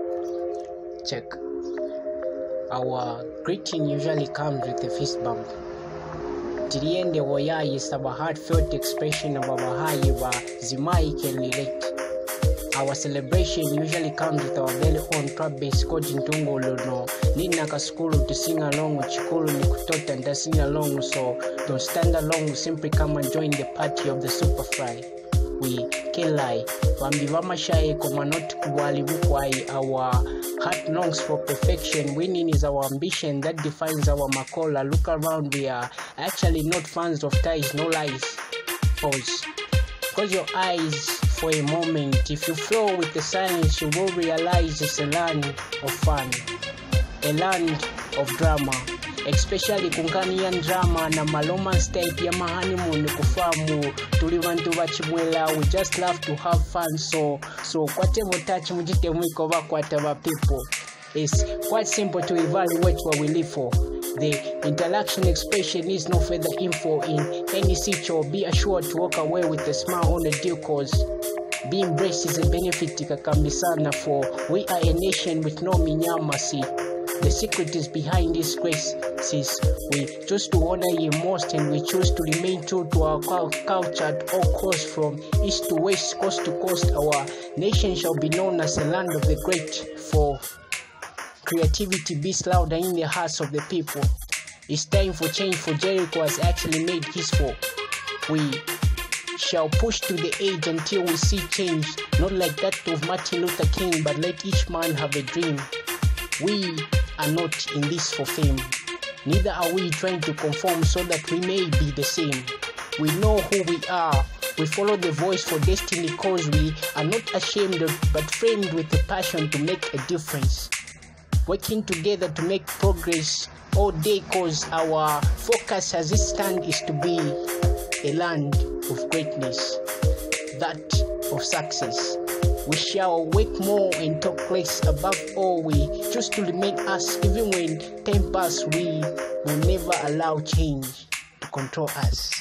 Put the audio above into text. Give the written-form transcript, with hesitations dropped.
Check. Our greeting usually comes with a fist bump. Tiriende woyayi is our heartfelt expression of our hayi wa zimai can relate. Our celebration usually comes with our very own trap-based code Ntungolo no. Nina kaskulu to sing along with Chikulu ni kutota and sing along, so don't stand along, simply come and join the party of the super fry. We kelai wambivama shaye komanot kuwali bukwai. Our heart longs for perfection. Winning is our ambition that defines our makola. Look around, we are actually not fans of ties, no lies. Pause. Close your eyes for a moment. If you flow with the silence, you will realize it's a land of fun, a land of drama, especially kunkanian drama na malomance type ya honeymoon kufamu tuli bantu bachimwela. We just love to have fun, so kwate motachi mujite mwiko bakwata ba people. It's quite simple to evaluate what we live for. The interaction expression is no further info in any situation. Be assured to walk away with a smile on the deal, cause being embraced is a benefit kakambisana, for we are a nation with no minyamasi. The secret is behind this grace, sis. We choose to honor you most, and we choose to remain true to our culture at all costs, from east to west, coast to coast. Our nation shall be known as a land of the great, for creativity beats louder in the hearts of the people. It's time for change, for Jericho has actually made history. We shall push to the edge until we see change, not like that of Martin Luther King, but let each man have a dream. We are not in this for fame, neither are we trying to conform so that we may be the same. We know who we are. We follow the voice for destiny, cause we are not ashamed of, but framed with a passion to make a difference. Working together to make progress all day, cause our focus as it stands is to be a land of greatness, that of success. We shall work more and talk less. Above all, we choose to remain us. Even when time passes, we will never allow change to control us.